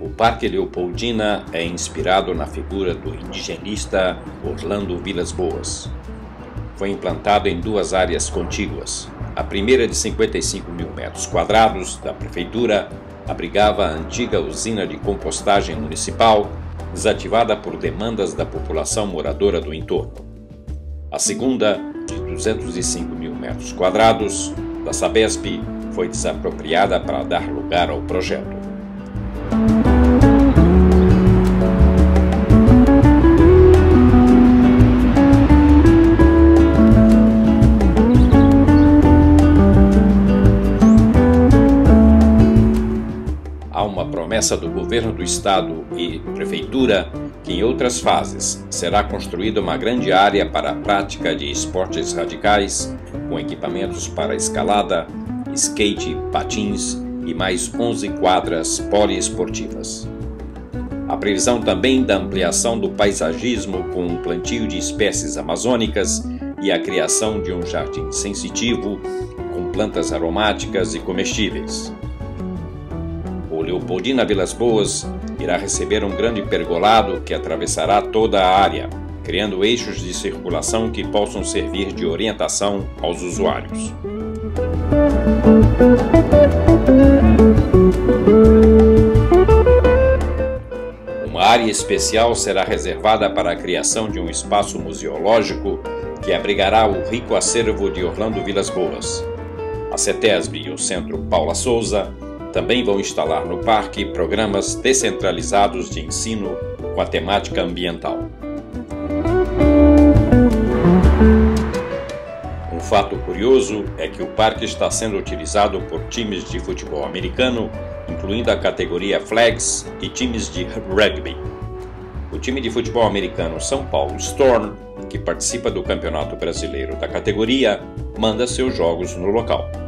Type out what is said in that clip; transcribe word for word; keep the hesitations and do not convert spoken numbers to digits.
O Parque Leopoldina é inspirado na figura do indigenista Orlando Vilas Boas. Foi implantado em duas áreas contíguas. A primeira, de cinquenta e cinco mil metros quadrados, da Prefeitura, abrigava a antiga usina de compostagem municipal, desativada por demandas da população moradora do entorno. A segunda, de duzentos e cinco mil metros quadrados, da Sabesp, foi desapropriada para dar lugar ao projeto. Há uma promessa do governo do estado e prefeitura que em outras fases será construída uma grande área para a prática de esportes radicais, com equipamentos para escalada, skate, patins e mais onze quadras poliesportivas. A previsão também da ampliação do paisagismo com um plantio de espécies amazônicas e a criação de um jardim sensitivo com plantas aromáticas e comestíveis. O Leopoldina Vilas Boas irá receber um grande pergolado que atravessará toda a área, criando eixos de circulação que possam servir de orientação aos usuários. Uma área especial será reservada para a criação de um espaço museológico que abrigará o rico acervo de Orlando Vilas Boas. A CETESB e o Centro Paula Souza também vão instalar no parque programas descentralizados de ensino com a temática ambiental. Um fato curioso é que o parque está sendo utilizado por times de futebol americano, incluindo a categoria Flags e times de rugby. O time de futebol americano São Paulo Storm, que participa do Campeonato Brasileiro da categoria, manda seus jogos no local.